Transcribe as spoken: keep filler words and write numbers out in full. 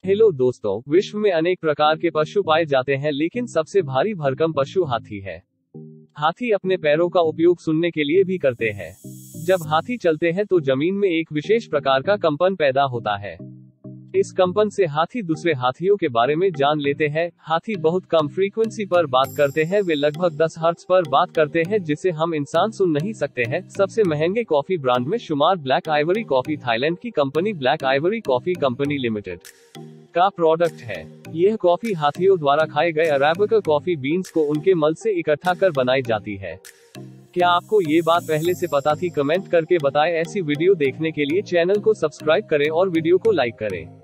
Hello दोस्तों, विश्व में अनेक प्रकार के पशु पाए जाते हैं, लेकिन सबसे भारी भरकम पशु हाथी है। हाथी अपने पैरों का उपयोग सुनने के लिए भी करते हैं। जब हाथी चलते हैं तो जमीन में एक विशेष प्रकार का कंपन पैदा होता है। इस कंपन से हाथी दूसरे हाथियों के बारे में जान लेते हैं। हाथी बहुत कम फ्रीक्वेंसी पर बात करते हैं, वे लगभग दस हर्ट्ज पर बात करते हैं, जिसे हम इंसान सुन नहीं सकते हैं। सबसे महंगे कॉफी ब्रांड में शुमार ब्लैक आइवरी कॉफी थाईलैंड की company black ivory coffee company limited का प्रोडक्ट है। यह कॉफी हाथियों द्वारा खाए गए अरेबिका कॉफी बीन्स को उनके मल से इकट्ठा कर बनाई जाती है। क्या आपको ये बात पहले से पता थी? कमेंट करके बताएं। ऐसी वीडियो देखने के लिए चैनल को सब्सक्राइब करें और वीडियो को लाइक करें।